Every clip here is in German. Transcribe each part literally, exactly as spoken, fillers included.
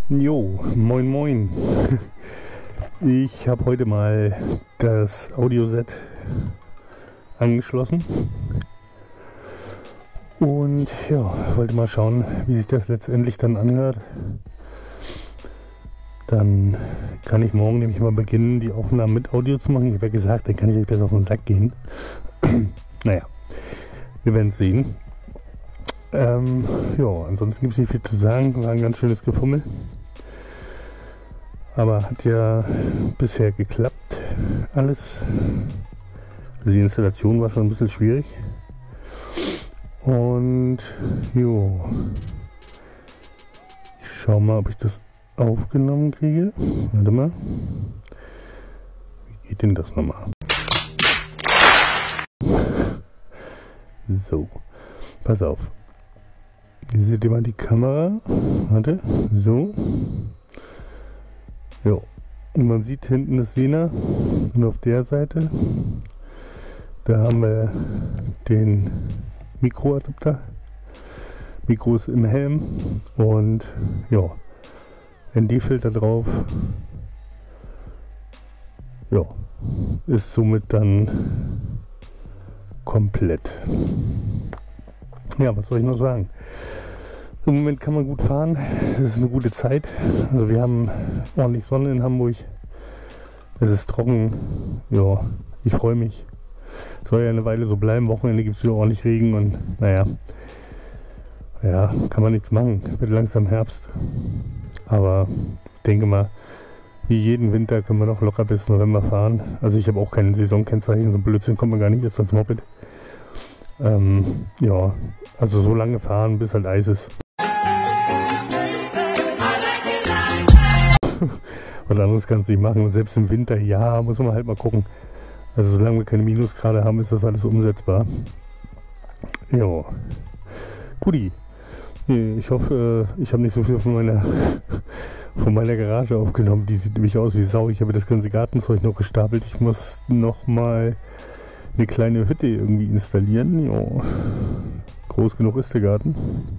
Jo, moin moin. Ich habe heute mal das Audioset angeschlossen und ja, wollte mal schauen, wie sich das letztendlich dann anhört. Dann kann ich morgen nämlich mal beginnen, die Aufnahmen mit Audio zu machen. Ich habe ja gesagt, dann kann ich euch besser auf den Sack gehen. Naja, wir werden es sehen. Ähm, ja, ansonsten gibt es nicht viel zu sagen. War ein ganz schönes Gefummel. Aber hat ja bisher geklappt alles. Also die Installation war schon ein bisschen schwierig. Und jo, ich schau mal, ob ich das aufgenommen kriege. Warte mal. Wie geht denn das nochmal? So, pass auf. Hier seht ihr mal die Kamera. Warte, so. Ja, und man sieht hinten das Sena. Und auf der Seite, da haben wir den Mikroadapter. Mikro ist im Helm und ja, N D-Filter drauf. Ja, ist somit dann komplett. Ja, was soll ich noch sagen? Im Moment kann man gut fahren, es ist eine gute Zeit. Also wir haben ordentlich Sonne in Hamburg. Es ist trocken. Ja, ich freue mich. Soll ja eine Weile so bleiben. Wochenende gibt es wieder ordentlich Regen und naja. Ja, kann man nichts machen. Wird langsam Herbst. Aber ich denke mal, wie jeden Winter können wir noch locker bis November fahren. Also ich habe auch kein Saisonkennzeichen, so ein Blödsinn kommt man gar nicht jetzt ans Moped. Ähm, ja, also so lange fahren, bis halt Eis ist. Was anderes kannst du nicht machen. Und selbst im Winter, ja, muss man halt mal gucken. Also solange wir keine Minusgrade haben, ist das alles umsetzbar. Ja, guti. Nee, ich hoffe, ich habe nicht so viel von meiner, von meiner Garage aufgenommen. Die sieht nämlich aus wie Sau. Ich habe das ganze Gartenzeug noch gestapelt. Ich muss noch mal eine kleine Hütte irgendwie installieren. Jo. Groß genug ist der Garten.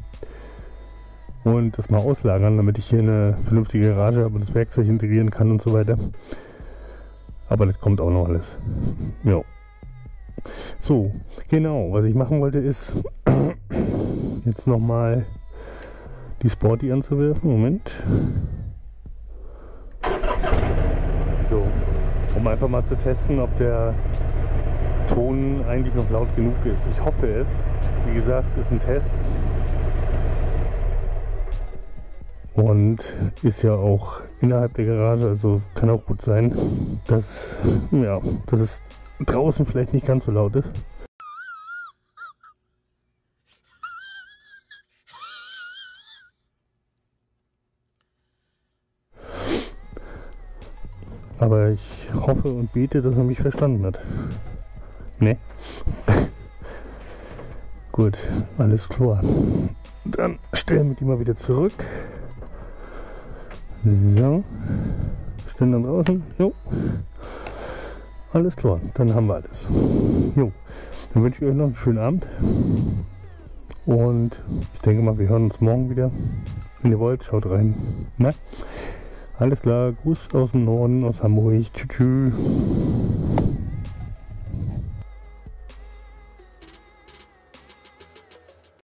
Und das mal auslagern, damit ich hier eine vernünftige Garage habe und das Werkzeug integrieren kann und so weiter. Aber das kommt auch noch alles. Jo. So, genau, was ich machen wollte ist jetzt nochmal die Sporty anzuwerfen. Moment. So, um einfach mal zu testen, ob der Ton eigentlich noch laut genug ist. Ich hoffe es. Wie gesagt, ist ein Test. Und ist ja auch innerhalb der Garage, also kann auch gut sein, dass, ja, dass es draußen vielleicht nicht ganz so laut ist. Aber ich hoffe und bete, dass er mich verstanden hat. Ne? Gut, alles klar. Dann stellen wir die mal wieder zurück. So. Stellen dann draußen. Jo. Alles klar, dann haben wir alles. Jo. Dann wünsche ich euch noch einen schönen Abend. Und ich denke mal, wir hören uns morgen wieder. Wenn ihr wollt, schaut rein. Na? Alles klar, Gruß aus dem Norden, aus Hamburg. Tschüss. Tschüss.